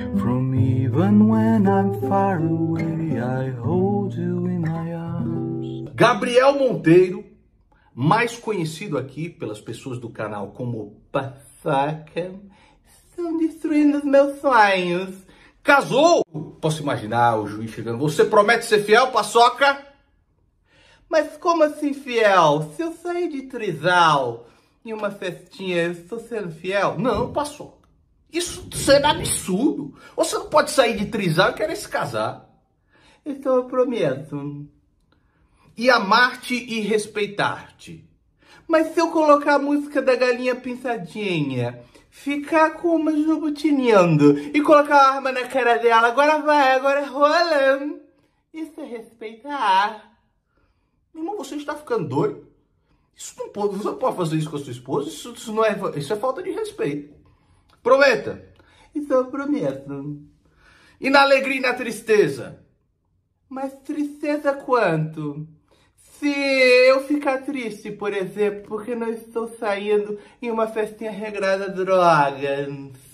From even when I'm far away, I hold you in my arms. Gabriel Monteiro, mais conhecido aqui pelas pessoas do canal como Paçoca, estão destruindo os meus sonhos. Casou? Posso imaginar o juiz chegando. Você promete ser fiel, Paçoca? Mas como assim fiel? Se eu sair de trisal em uma festinha, eu estou sendo fiel? Não, Paçoca. Isso será absurdo. Você não pode sair de trisal e querer se casar. Então eu prometo. E amar-te e respeitar-te. Mas se eu colocar a música da galinha pinçadinha, ficar com uma jubutineando e colocar a arma na cara dela, agora vai, agora rola. Isso é respeitar. Meu irmão, você está ficando doido? Isso não pode, você não pode fazer isso com a sua esposa, isso é falta de respeito. Prometa. Isso eu prometo. E na alegria e na tristeza? Mas tristeza quanto? Se eu ficar triste, por exemplo, porque não estou saindo em uma festinha regrada de drogas,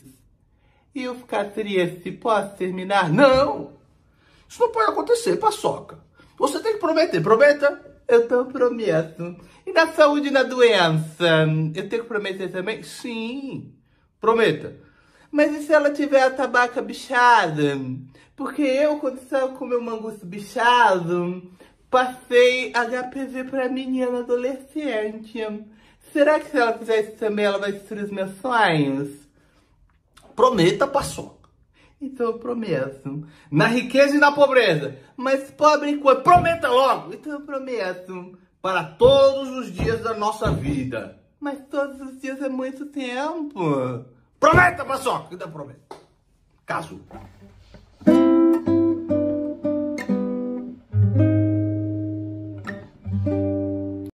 e eu ficar triste, posso terminar? Não! Isso não pode acontecer, Paçoca. Você tem que prometer. Prometa? Eu tô prometo. E na saúde e na doença? Eu tenho que prometer também? Sim. Prometa. Mas e se ela tiver a tabaca bichada? Porque eu, quando saio com meu mangusto bichado, passei HPV pra menina adolescente. Será que se ela fizer isso também, ela vai destruir os meus sonhos? Prometa, Paçoca. Então eu prometo. Na riqueza e na pobreza. Mas pobre enquanto. Prometa logo. Então eu prometo. Para todos os dias da nossa vida. Mas todos os dias é muito tempo. Prometa, Paçoca. Então prometa. Caso.